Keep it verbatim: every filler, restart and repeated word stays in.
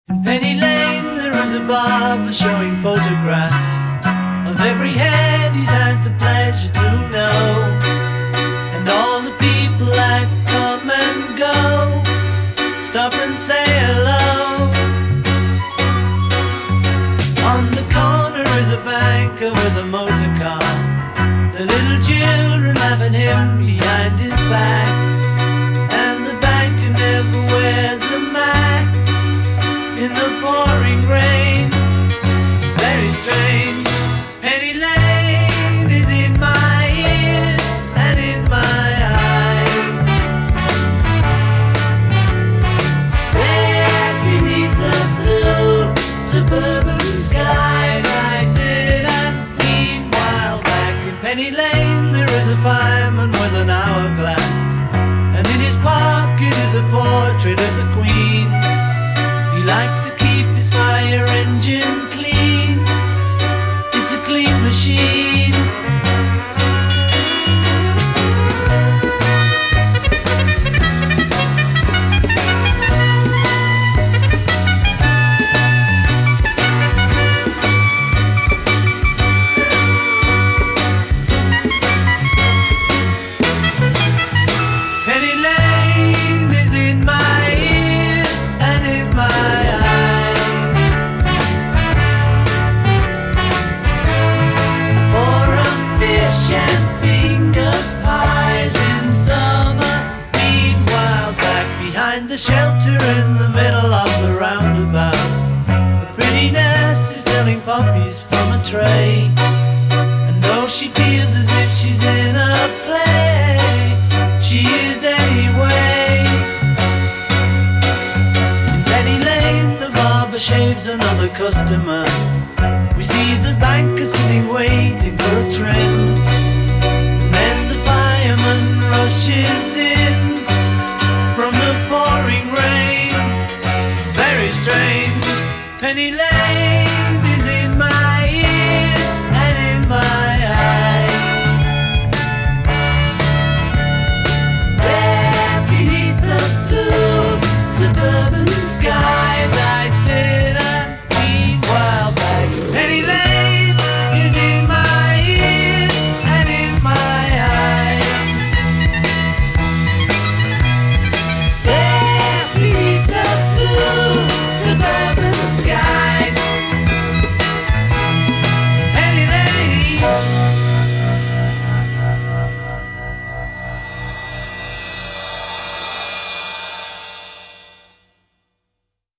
In Penny Lane there is a barber showing photographs of every head he's had the pleasure to know, and all the people that come and go stop and say hello. On the corner is a banker with a motor car, the little children laugh at him behind his back, and the banker never wears a Mac in the pouring rain. Very strange. Penny Lane is in my ears and in my eyes. There beneath the blue suburban skies I sit, and meanwhile back in Penny Lane there is a fireman with an hourglass, and in his pocket is a portrait of the Queen. He likes to keep his fire engine clean. It's a clean machine. Penny Lane is in my ears and in my the shelter in the middle of the roundabout, a pretty nurse is selling poppies from a tray, and though she feels as if she's in a play, she is anyway. In Penny Lane the barber shaves another customer. We see the banker sitting waiting for a trim, and then the fireman rushes in from the pouring rain. Very strange. Penny Lane.